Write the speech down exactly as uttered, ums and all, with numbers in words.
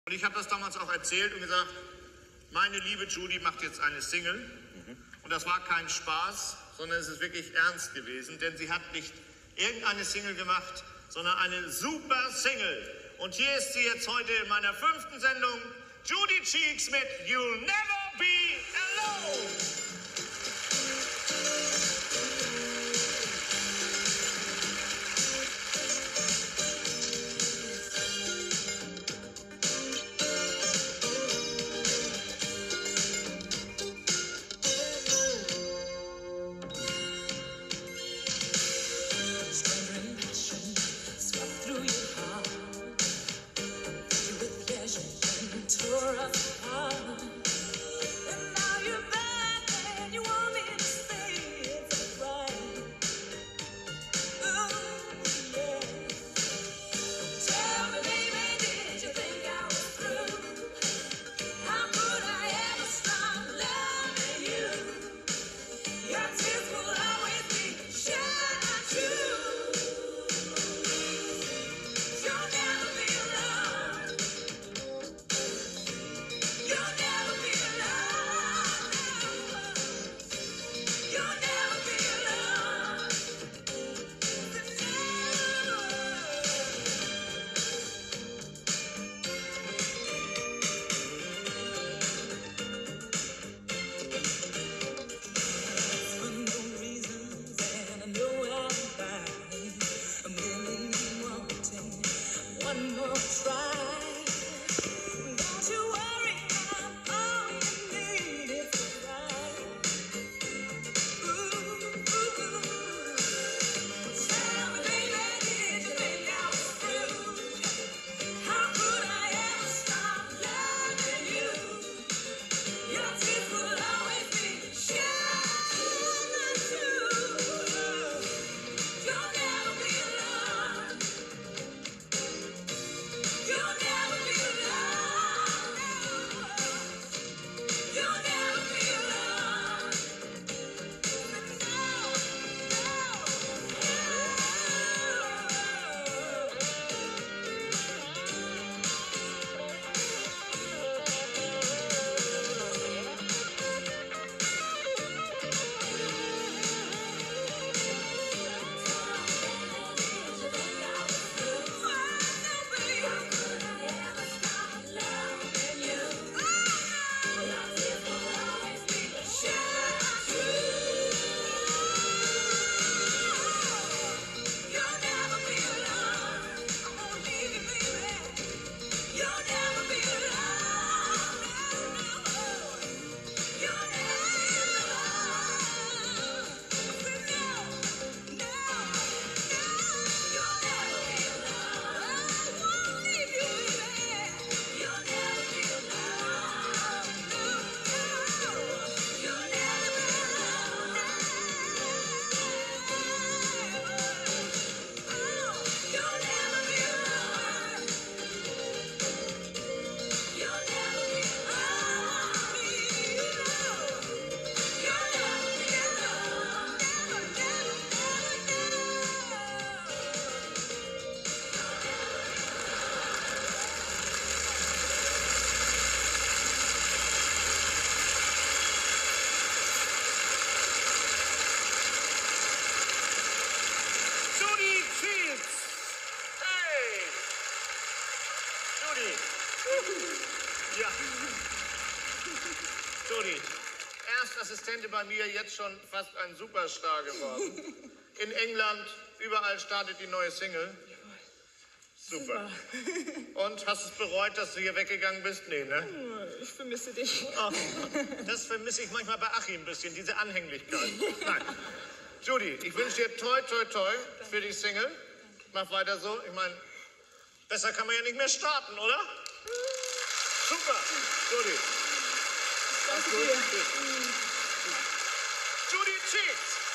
Und ich habe das damals auch erzählt und gesagt, meine liebe Judy macht jetzt eine Single. Mhm. Und das war kein Spaß, sondern es ist wirklich ernst gewesen, denn sie hat nicht irgendeine Single gemacht, sondern eine super Single. Und hier ist sie jetzt heute in meiner fünften Sendung, Judy Cheeks mit You'll Never Be Alone. Ja. Judy, Erstassistentin bei mir, jetzt schon fast ein Superstar geworden. In England, überall startet die neue Single. Super. Und hast du es bereut, dass du hier weggegangen bist? Nee, ne? Ich vermisse dich. Oh, das vermisse ich manchmal bei Achim ein bisschen, diese Anhänglichkeit. Nein. Judy, ich wünsche dir toi, toi, toi für die Single. Mach weiter so. Ich meine, besser kann man ja nicht mehr starten, oder? Super, Judy. Danke dir. Judy Cheeks.